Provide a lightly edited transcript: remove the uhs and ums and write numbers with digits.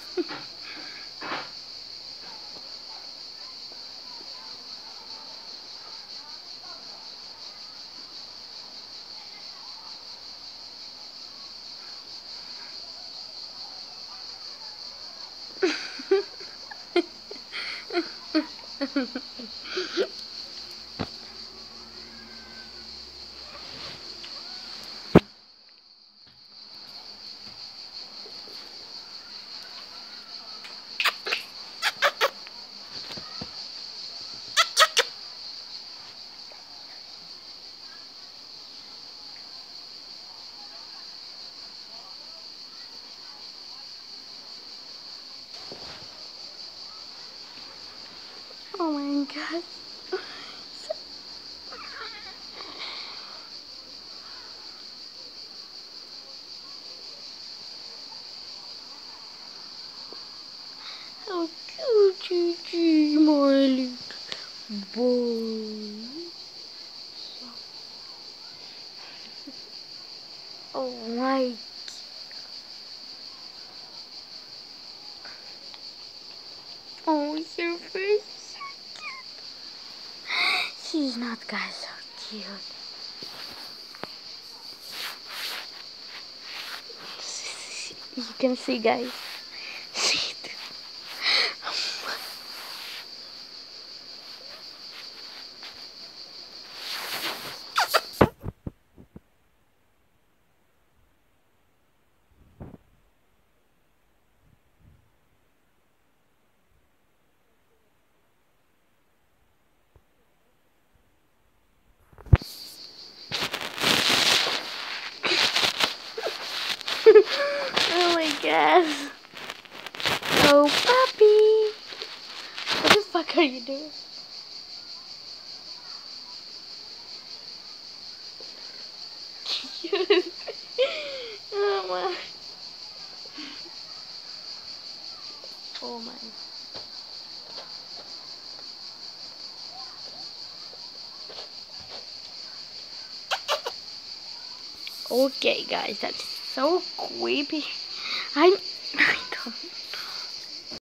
Oh my god. How cute you, my little boy. Oh my. Oh, your face. She's not guys so cute. You can see, guys. See it. Oh my gosh. Oh, puppy. What the fuck are you doing? Oh my. Oh my. Okay, guys, that's so creepy. I don't.